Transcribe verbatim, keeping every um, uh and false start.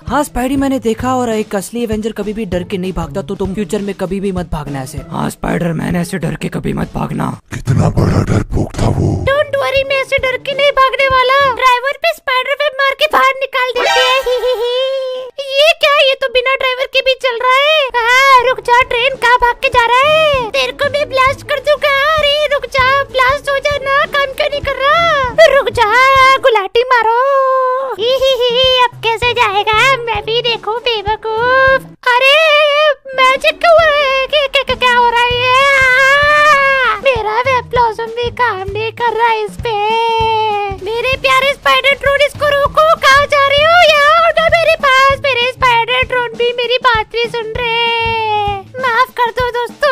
हाँ स्पाइडी, मैंने देखा और एक असली एवेंजर कभी भी डर के नहीं भागता, तो तुम फ्यूचर में कभी भी मत भागना ऐसे। हाँ स्पाइडर मैन, ऐसे डर के कभी मत भागना। कितना बड़ा डरपोक था वो। डोंट वरी, मैं ऐसे डर के नहीं भागने वाला। ड्राइवर पे स्पाइडर वेब मार के बाहर निकाल देते हैं। ये क्या, ये तो बिना ड्राइवर के भी चल रहा है। हाँ, रुक जा, ट्रेन कहाँ भाग के जा रहा है? तेरे को मैं ब्लास्ट कर दूंगा। अरे रुक जा, ब्लास्ट हो जाना, काम क्यों नहीं कर रहा? रुक जा, गुलाटी मारो। ही ही ही, अब कैसे जाएगा? मैं भी देखूं बेवकूफ। अरे मैजिक क्यों हो रहा है? क्या क्या क्या हो रहा है? मेरा वेब ब्लॉसम भी काम नहीं कर रहा इस पे। मेरे प्यारे स्पाइडर ट्रोन, इसको रोको। कहाँ जा रहे हो? यहाँ आओ ना मेरे पास। मेरे स्पाइडर ट्रोन भी मेरी बात नहीं सुन रहे। माफ कर दो दोस्तों।